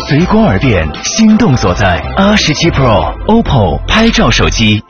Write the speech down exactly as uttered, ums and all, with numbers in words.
随光而变，心动所在。R 十七 Pro，O P P O 拍照手机。